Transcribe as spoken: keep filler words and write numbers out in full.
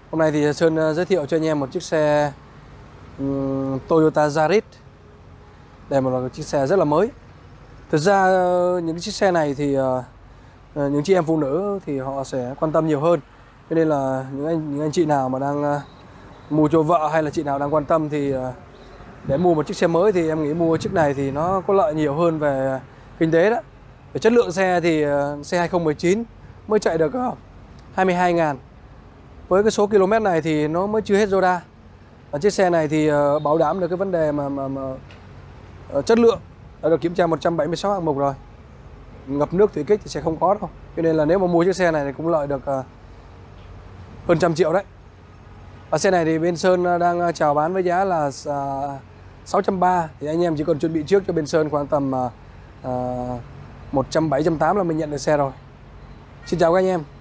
Hôm nay thì Sơn giới thiệu cho anh em một chiếc xe um, Toyota Yaris. Đây là một chiếc xe rất là mới. Thực ra những chiếc xe này thì uh, những chị em phụ nữ thì họ sẽ quan tâm nhiều hơn. Cho nên là những anh những anh chị nào mà đang uh, mua cho vợ hay là chị nào đang quan tâm thì uh, để mua một chiếc xe mới thì em nghĩ mua chiếc này thì nó có lợi nhiều hơn về kinh tế đó. Về chất lượng xe thì uh, xe hai không một chín mới chạy được uh, hai mươi hai ngàn. Với cái số km này thì nó mới chưa hết Zoda. Và chiếc xe này thì uh, bảo đảm được cái vấn đề mà, mà, mà uh, chất lượng đã được kiểm tra một trăm bảy mươi sáu hạng mục rồi. Ngập nước thủy kích thì sẽ không có đâu. Cho nên là nếu mà mua chiếc xe này thì cũng lợi được uh, hơn trăm triệu đấy. Và xe này thì bên Sơn đang chào bán với giá là uh, sáu trăm ba mươi. Thì anh em chỉ cần chuẩn bị trước cho bên Sơn khoảng tầm uh, uh, một trăm bảy mươi, một trăm tám mươi là mình nhận được xe rồi. Xin chào các anh em.